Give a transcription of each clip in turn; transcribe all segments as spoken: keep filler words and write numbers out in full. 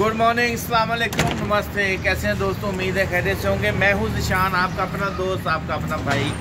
Good morning, अस्सलाम वालेकुम, नमस्ते। कैसे हैं दोस्तों? उम्मीद है खैरियत से होंगे। मैं हूं निशान, आपका अपना दोस्त, आपका अपना भाई।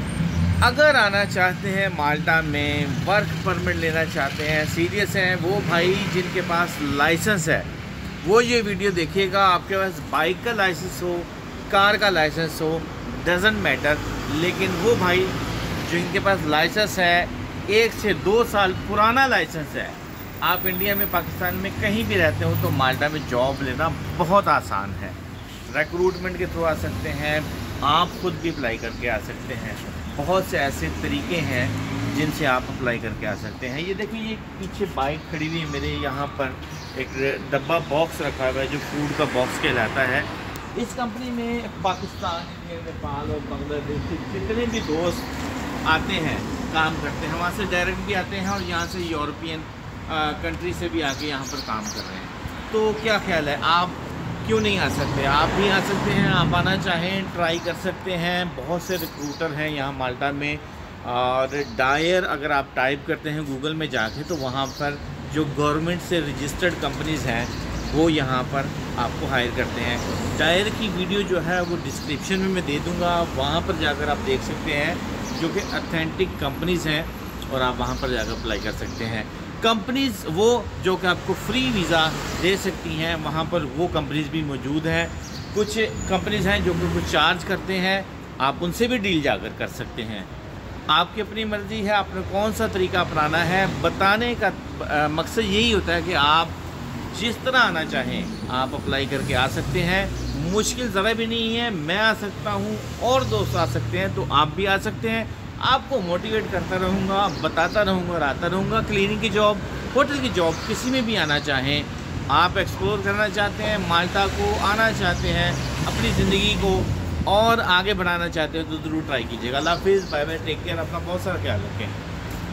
अगर आना चाहते हैं माल्टा में, वर्क परमिट लेना चाहते हैं, सीरियस हैं वो भाई जिनके पास लाइसेंस है, वो ये वीडियो देखिएगा। आपके पास बाइक का लाइसेंस हो, कार का लाइसेंस हो, डजेंट मैटर, लेकिन वो भाई जिनके पास लाइसेंस है, एक से दो साल पुराना लाइसेंस है, आप इंडिया में, पाकिस्तान में कहीं भी रहते हो तो माल्टा में जॉब लेना बहुत आसान है। रिक्रूटमेंट के थ्रू आ सकते हैं, आप खुद भी अप्लाई करके आ सकते हैं। बहुत से ऐसे तरीके हैं जिनसे आप अप्लाई करके आ सकते हैं। ये देखिए, ये पीछे बाइक खड़ी हुई है मेरे, यहाँ पर एक डब्बा बॉक्स रखा हुआ है जो फूड का बॉक्स कहलाता है। इस कंपनी में पाकिस्तान, इंडिया, नेपाल और बांग्लादेश के जितने भी दोस्त आते हैं, काम करते हैं, वहाँ से डायरेक्ट भी आते हैं और यहाँ से यूरोपियन कंट्री से भी आके यहाँ पर काम कर रहे हैं। तो क्या ख्याल है, आप क्यों नहीं आ सकते? आप भी आ सकते हैं। आप आना चाहें ट्राई कर सकते हैं। बहुत से रिक्रूटर हैं यहाँ माल्टा में। और डायर अगर आप टाइप करते हैं गूगल में जाके, तो वहाँ पर जो गवर्नमेंट से रजिस्टर्ड कंपनीज़ हैं वो यहाँ पर आपको हायर करते हैं। डायर की वीडियो जो है वो डिस्क्रिप्शन में मैं दे दूँगा, वहाँ पर जाकर आप देख सकते हैं, जो कि ऑथेंटिक कंपनीज़ हैं और आप वहाँ पर जाकर अप्लाई कर सकते हैं। कंपनीज़ वो जो कि आपको फ्री वीज़ा दे सकती हैं, वहाँ पर वो कंपनीज़ भी मौजूद हैं। कुछ कंपनीज़ हैं जो कि कुछ चार्ज करते हैं, आप उनसे भी डील जाकर कर सकते हैं। आपकी अपनी मर्ज़ी है आपने कौन सा तरीका अपनाना है। बताने का आ, मकसद यही होता है कि आप जिस तरह आना चाहें आप अप्लाई करके आ सकते हैं। मुश्किल ज़रा भी नहीं है। मैं आ सकता हूँ और दोस्त आ सकते हैं, तो आप भी आ सकते हैं। आपको मोटिवेट करता रहूँगा, बताता रहूँगा और आता रहूँगा। क्लीनिंग की जॉब, होटल की जॉब, किसी में भी आना चाहें, आप एक्सप्लोर करना चाहते हैं माल्टा को, आना चाहते हैं अपनी ज़िंदगी को और आगे बढ़ाना चाहते हैं, तो ज़रूर ट्राई कीजिएगा। अल्लाह हाफिज़, बाय बाय, टेक केयर, अपना बहुत सारा ख्याल रखें।